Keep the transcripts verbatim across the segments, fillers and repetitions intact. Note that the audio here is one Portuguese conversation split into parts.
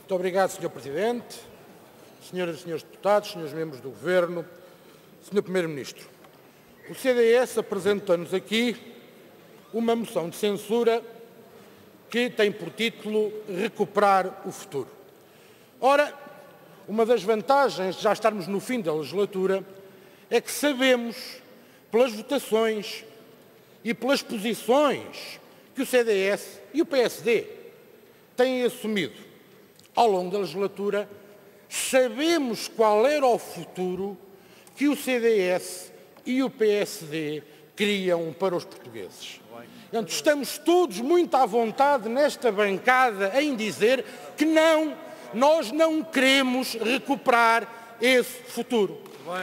Muito obrigado, senhor Presidente, senhoras e senhores deputados, senhores membros do Governo, senhor Primeiro-Ministro. O C D S apresenta-nos aqui uma moção de censura que tem por título Recuperar o Futuro. Ora, uma das vantagens de já estarmos no fim da legislatura é que sabemos, pelas votações e pelas posições que o C D S e o P S D têm assumido ao longo da legislatura, sabemos qual era o futuro que o C D S e o P S D queriam para os portugueses. Portanto, estamos todos muito à vontade nesta bancada em dizer que não, nós não queremos recuperar esse futuro.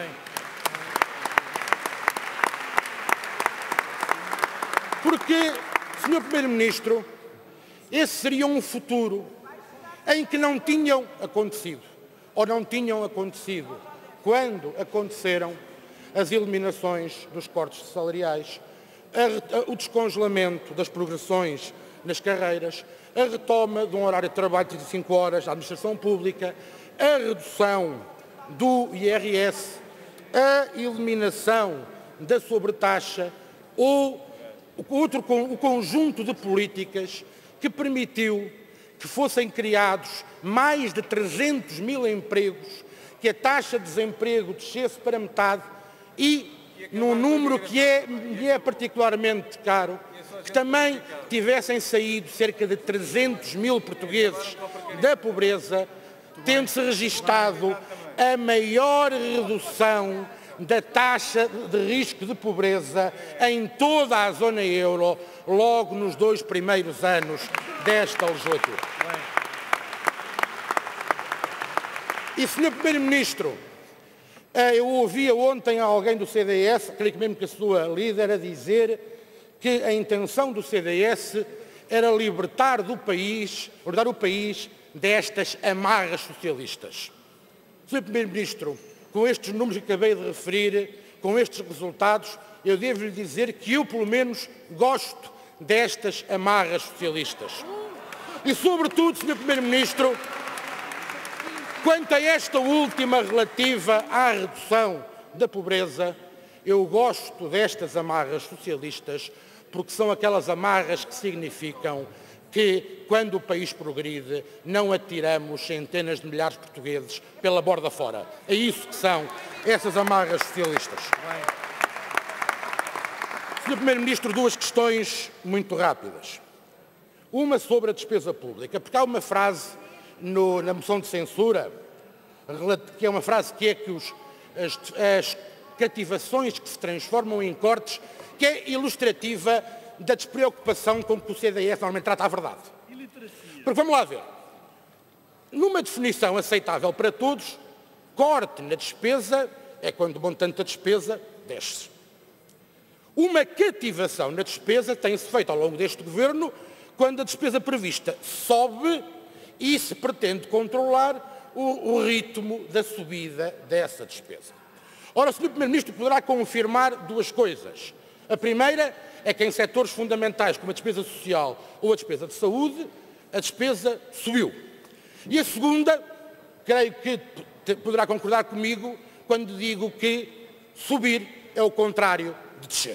Porque, senhor Primeiro-Ministro, esse seria um futuro em que não tinham acontecido, ou não tinham acontecido quando aconteceram as eliminações dos cortes salariais, a, a, o descongelamento das progressões nas carreiras, a retoma de um horário de trabalho de cinco horas à administração pública, a redução do I R S, a eliminação da sobretaxa ou outro, o conjunto de políticas que permitiu que fossem criados mais de trezentos mil empregos, que a taxa de desemprego descesse para metade e, num número que é, que é particularmente caro, que também tivessem saído cerca de trezentos mil portugueses da pobreza, tendo-se registado a maior redução da taxa de risco de pobreza em toda a zona euro, logo nos dois primeiros anos desta legislatura. E, senhor Primeiro-Ministro, eu ouvia ontem alguém do C D S, creio que mesmo que a sua líder, a dizer que a intenção do C D S era libertar do país, libertar o país destas amarras socialistas. senhor Primeiro-Ministro, com estes números que acabei de referir, com estes resultados, eu devo-lhe dizer que eu, pelo menos, gosto destas amarras socialistas. E, sobretudo, senhor Primeiro-Ministro, quanto a esta última relativa à redução da pobreza, eu gosto destas amarras socialistas porque são aquelas amarras que significam que, quando o país progride, não atiramos centenas de milhares de portugueses pela borda fora. É isso que são essas amarras socialistas. senhor Primeiro-Ministro, duas questões muito rápidas. Uma sobre a despesa pública, porque há uma frase no, na moção de censura, que é uma frase que é que os, as, as cativações que se transformam em cortes, que é ilustrativa da despreocupação com que o C D S normalmente trata a verdade. Porque vamos lá ver, numa definição aceitável para todos, corte na despesa é quando o montante da despesa desce. Uma cativação na despesa tem-se feito ao longo deste governo quando a despesa prevista sobe e se pretende controlar o, o ritmo da subida dessa despesa. Ora, o senhor Primeiro-Ministro poderá confirmar duas coisas. A primeira é que em setores fundamentais como a despesa social ou a despesa de saúde, a despesa subiu. E a segunda, creio que poderá concordar comigo quando digo que subir é o contrário de descer.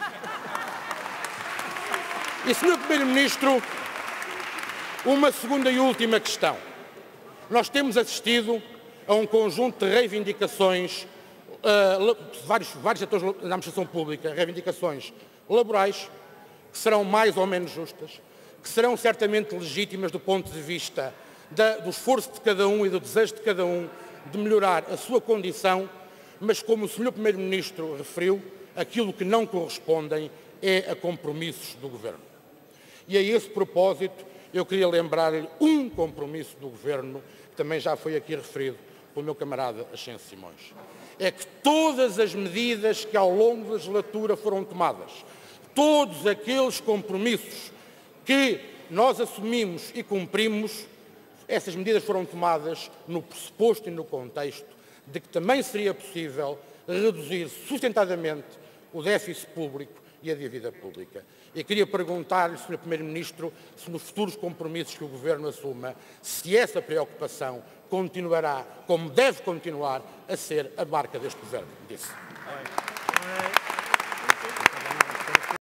E, senhor Primeiro-Ministro, uma segunda e última questão. Nós temos assistido a um conjunto de reivindicações, uh, vários, vários setores da administração pública, reivindicações laborais, que serão mais ou menos justas, que serão certamente legítimas do ponto de vista da, do esforço de cada um e do desejo de cada um de melhorar a sua condição, mas como o senhor Primeiro-Ministro referiu, aquilo que não correspondem é a compromissos do Governo. E a esse propósito, eu queria lembrar-lhe um compromisso do Governo, que também já foi aqui referido pelo meu camarada Ascenso Simões. É que todas as medidas que ao longo da legislatura foram tomadas, todos aqueles compromissos que nós assumimos e cumprimos, essas medidas foram tomadas no pressuposto e no contexto de que também seria possível reduzir sustentadamente o déficit público e a dívida pública. E queria perguntar-lhe, senhor Primeiro-Ministro, se nos futuros compromissos que o Governo assuma, se essa preocupação continuará, como deve continuar, a ser a marca deste Governo. Disse.